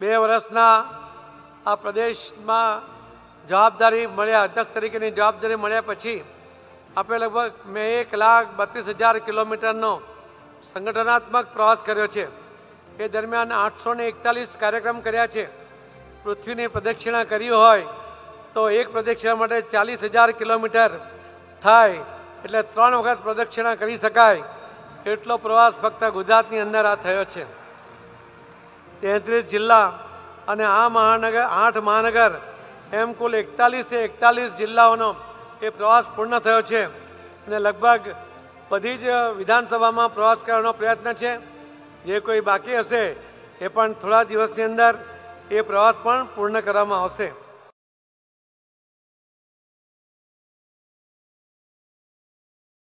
2 વર્ષના આ પ્રદેશમાં જવાબદારી મળ્યા, અધ્યક્ષ તરીકેની જવાબદારી મળ્યા પછી આપણે લગભગ મેં 1,32,000 કિલોમીટરનો સંગઠનાત્મક પ્રવાસ કર્યો છે। એ દરમિયાન 841 કાર્યક્રમ કર્યા છે। પૃથ્વીની પ્રદક્ષિણા કરી હોય તો એક પ્રદક્ષિણા માટે 40,000 કિલોમીટર થાય, એટલે 3 વખત પ્રદક્ષિણા કરી શકાય એટલો પ્રવાસ ફક્ત ગુજરાતની અંદર આ થયો છે। 33 જિલ્લા અને આ મહાનગર 8 મહાનગર એમ કુલ 41 જિલ્લાઓનો એ પ્રવાસ પૂર્ણ થયો છે અને લગભગ બધી જ વિધાનસભામાં પ્રવાસ કરવાનો પ્રયત્ન છે। જે કોઈ બાકી હશે એ પણ થોડા દિવસની અંદર એ પ્રવાસ પણ પૂર્ણ કરવામાં આવશે।